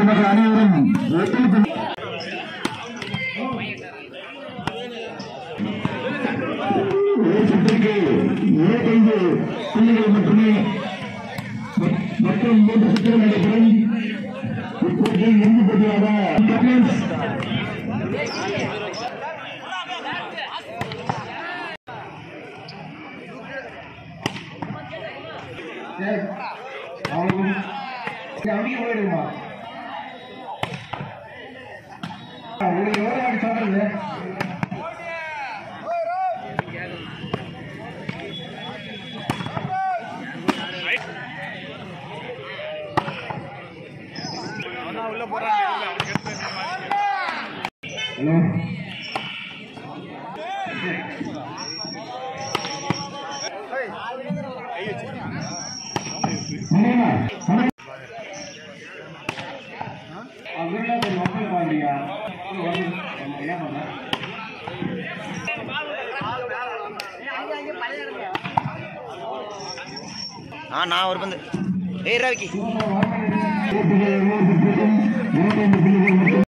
பொதுமக்கள் அனைவரும் சுற்றுக்கு 25 புள்ளிகள் மட்டுமே மற்றும் 3 சுற்றுகள் நடைபெறும். இப்போது இறுதி போட்டியாக அவங்க போயிடுமா உங்களுக்கு எவ்வளோ அடி சொல்றது உள்ள போறாங்க. ஹலோ நான் ஒரு பந்து ரவிக்கு